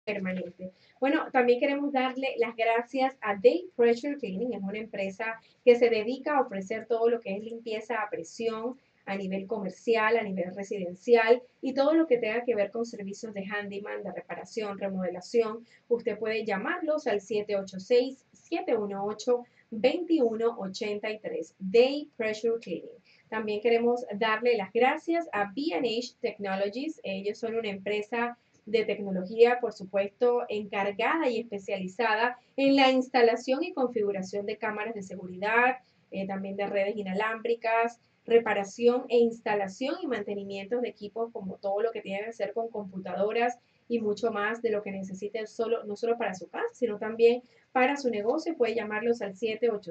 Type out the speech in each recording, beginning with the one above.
permanente. Bueno, también queremos darle las gracias a Day Pressure Cleaning, es una empresa que se dedica a ofrecer todo lo que es limpieza a presión a nivel comercial, a nivel residencial y todo lo que tenga que ver con servicios de handyman, de reparación, remodelación. Usted puede llamarlos al 786-718-2183. Day Pressure Cleaning. También queremos darle las gracias a B&H Technologies. Ellos son una empresa de tecnología, por supuesto, encargada y especializada en la instalación y configuración de cámaras de seguridad, también de redes inalámbricas, reparación e instalación y mantenimiento de equipos como todo lo que tiene que ver con computadoras y mucho más de lo que necesiten solo, no solo para su casa, sino también para su negocio. Puede llamarlos al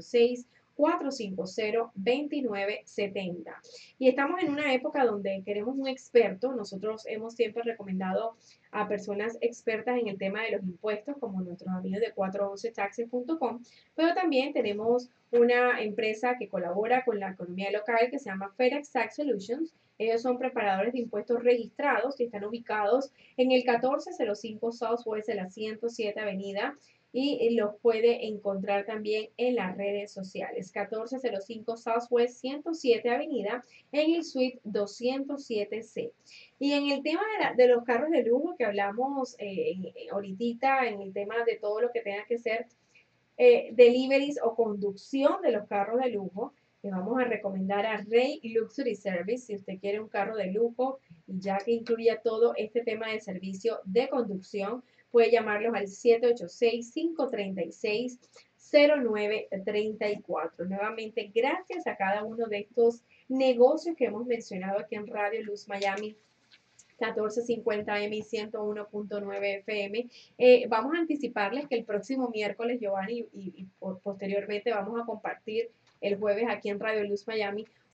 786-450-2970. Y estamos en una época donde queremos un experto. Nosotros hemos siempre recomendado a personas expertas en el tema de los impuestos, como nuestros amigos de 411taxes.com, pero también tenemos una empresa que colabora con la economía local que se llama FedEx Tax Solutions. Ellos son preparadores de impuestos registrados y están ubicados en el 1405 Southwest de la 107 Avenida y los puede encontrar también en las redes sociales. 1405 Southwest 107 Avenida en el suite 207C. Y en el tema de los carros de lujo que hablamos ahorita, en el tema de todo lo que tenga que ser deliveries o conducción de los carros de lujo, le vamos a recomendar a Rey Luxury Service si usted quiere un carro de lujo y ya que incluya todo este tema de servicio de conducción, puede llamarlos al 786-536-0934. Nuevamente, gracias a cada uno de estos negocios que hemos mencionado aquí en Radio Luz Miami 1450M y 101.9 FM. Vamos a anticiparles que el próximo miércoles, Giovanni, y posteriormente vamos a compartir el jueves aquí en Radio Luz Miami